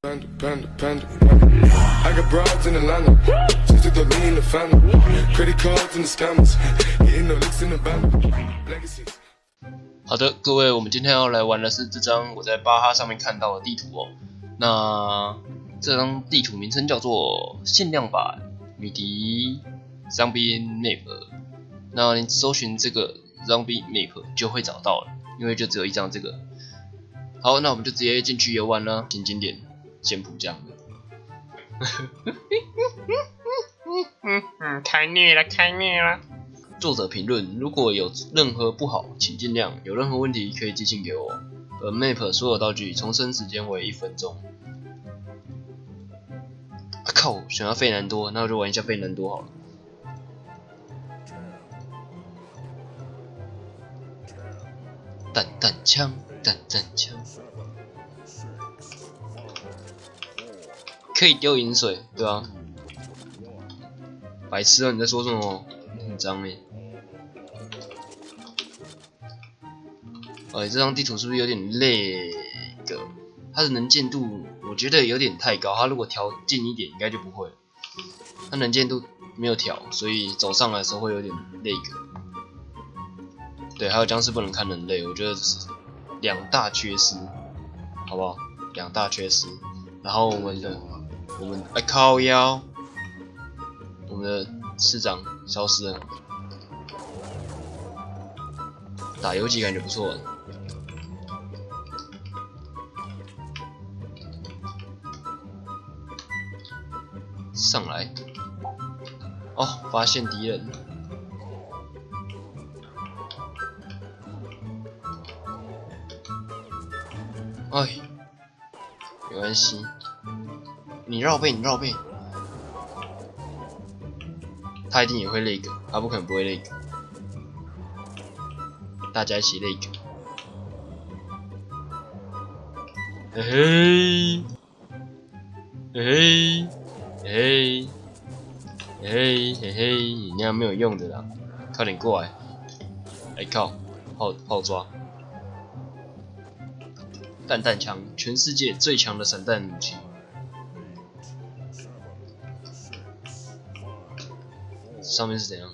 I got broads in Atlanta, just to throw me in the family. Credit cards and the scammers, getting no licks in the band. Legacies. 好的，各位，我们今天要来玩的是这张我在巴哈上面看到的地图哦。那这张地图名称叫做限量版米迪 Zombie Map。那你搜寻这个 Zombie Map 就会找到了，因为就只有一张这个。好，那我们就直接进去游玩了。新经典，简朴这样的。 太虐了，太虐了。 作者评论：如果有任何不好，请尽量；有任何问题可以寄信给我。Map 所有道具重生时间为1分钟。啊靠！选到费南多，那我就玩一下费南多好了。弹弹枪，弹弹枪，可以丢饮水，对吧？白痴啊！你在说什么？很脏欸。这张地图是不是有点累个？它的能见度我觉得有点太高，它如果调近一点应该就不会。它能见度没有调，所以走上来的时候会有点累个。对，还有僵尸不能看人类，我觉得这是2大缺失，好不好？2大缺失。然后我们靠腰，我们的市长消失了。打游击感觉不错。上来，哦，发现敌人。哎，没关系，你绕背，你绕背。他一定也会那个，他不可能不会那个。大家一起那个。嘿嘿，嘿嘿。嘿，嘿嘿嘿，你那样没有用的啦，快点过来！哎靠，炮抓！弹弹枪，全世界最强的散弹武器。上面是怎样？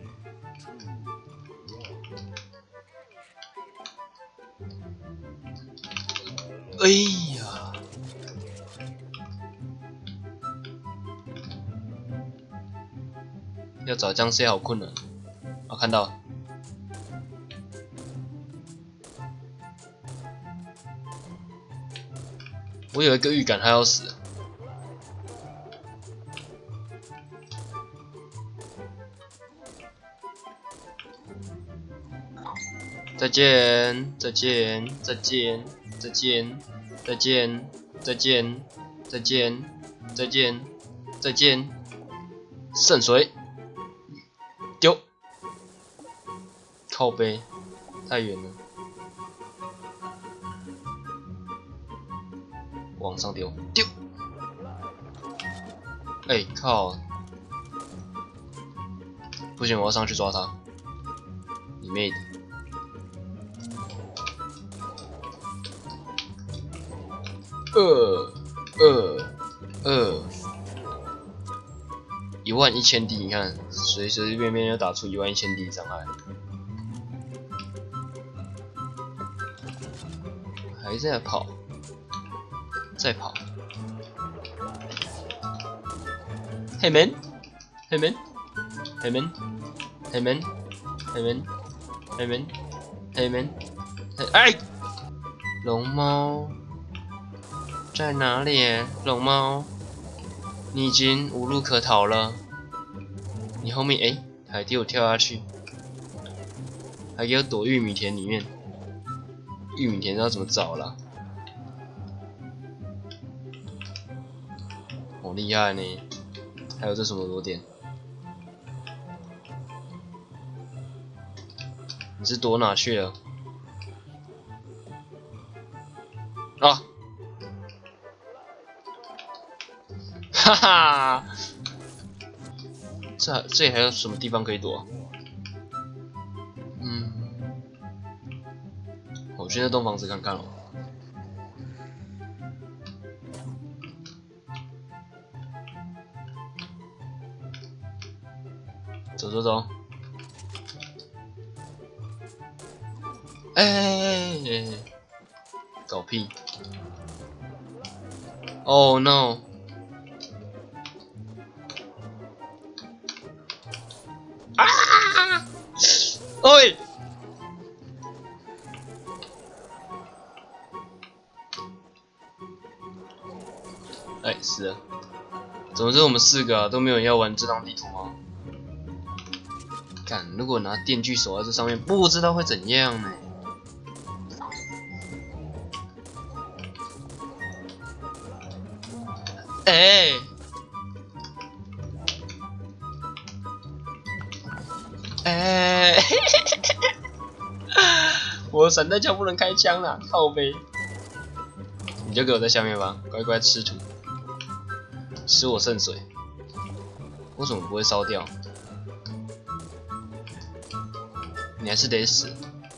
哎呀！要找僵尸好困难。啊，看到了。我有一个预感，他要死。再见，再见，再见，再见，再见，再见，再见，再见，再见。圣水。丢，靠背，太远了，往上丢，丢，哎靠，不行，我要上去抓他，你妹的！11000滴，你看，随随便便就打出11000滴伤害，还在跑，再跑，黑门，黑门，黑门，黑门，黑门，黑门，黑门，哎，龙猫在哪里？龙猫。你已经无路可逃了，你后面还给我跳下去，还给我躲玉米田里面，玉米田要怎么找啦？好厉害呢！还有这什么裸点？你是躲哪去了？啊！哈哈，这里还有什么地方可以躲？我去那栋房子看看哦。 走走走。哎，搞屁 ！Oh no！ 啊！喂！哎，死了！怎么是我们4个啊？都没有人要玩这张地图吗？干，如果拿电锯守在这上面，不知道会怎样呢？哎！哎！我的散弹枪不能开枪啦，靠背！你就给我在下面吧，乖乖吃土，吃我圣水。为什么不会烧掉？你还是得死。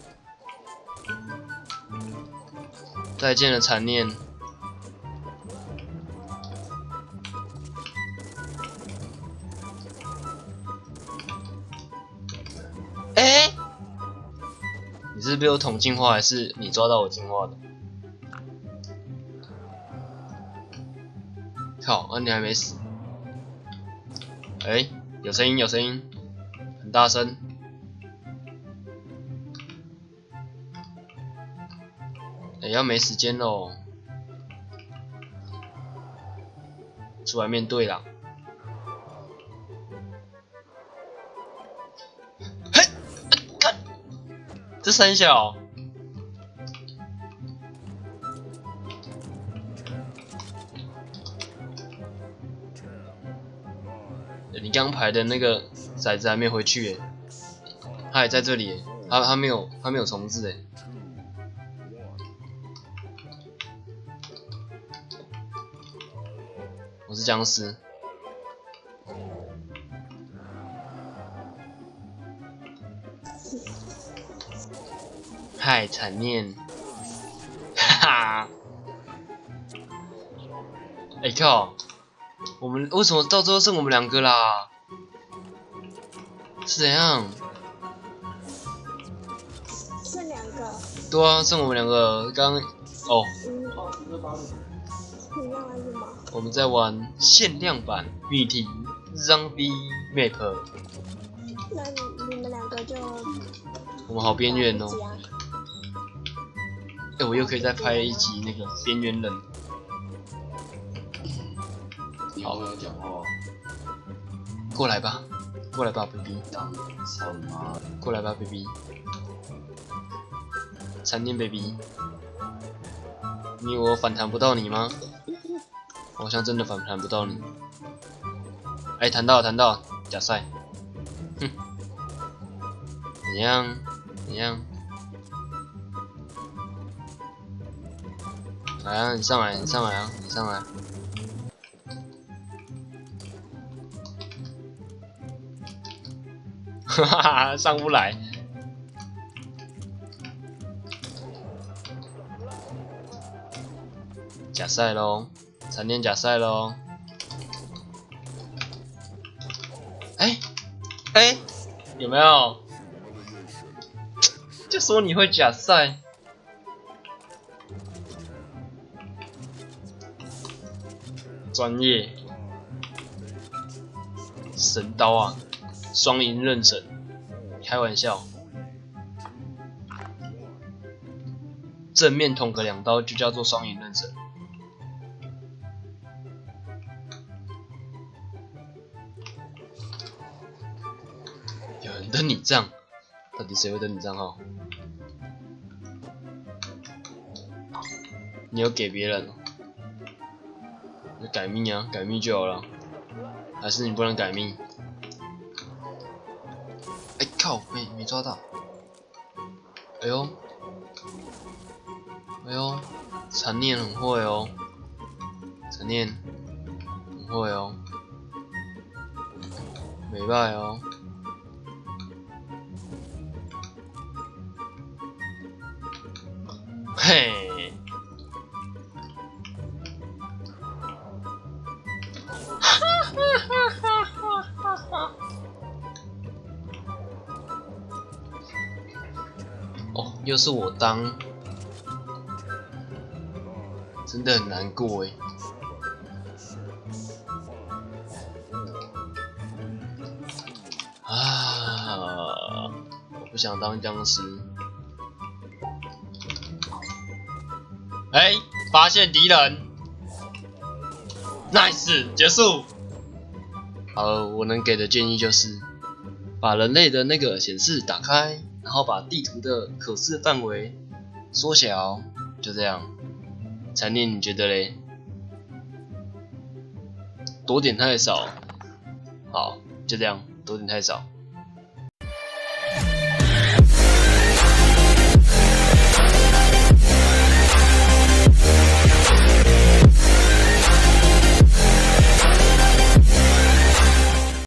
再见了，残念。哎，你是被我捅进化，还是你抓到我进化的？靠，啊你还没死。哎，有声音，有声音，很大声。哎，要没时间喽，出来面对啦。嘿，看，这三小。你刚排的那个骰子还没回去耶，他还在这里耶，他没有重置耶。我是僵尸。嗨，残念，哈哈！哎靠！我们为什么到最后剩我们2个啦？是怎样？ 剩2个。 对啊，剩我们2个。刚哦。 你要玩什么？ 我们在玩限量版谜题 Zombie Map。 那你们2个就。 我们好边缘哦。哎，我又可以再拍一集那个边缘人。好，讲话。过来吧，过来吧 ，baby。操你妈！过来吧 ，baby。残念 baby， 你以为我反弹不到你吗？我好像真的反弹不到你。哎，弹到，假赛。哼，怎样？怎样？来啊，你上来，你上来啊，你上来。哈哈，上不来。假赛咯，残念假赛咯。哎，有没有？就说你会假赛。专业，神刀啊！双银刃神，开玩笑，正面捅个2刀就叫做双银刃神。有人登你账，到底谁会登你账号？你有给别人哦？就改密啊，改密就好了。还是你不能改密？哎靠，没抓到。哎呦，残念很会哦，残念很会哦，没败哦。嘿， 又是我当，真的很难过哎。啊，我不想当僵尸。哎，发现敌人 ，nice， 结束。好，我能给的建议就是，把人类的那个显示打开，然后把地图的可视范围缩小，就这样。残念，你觉得嘞？多点太少。好，就这样，多点太少。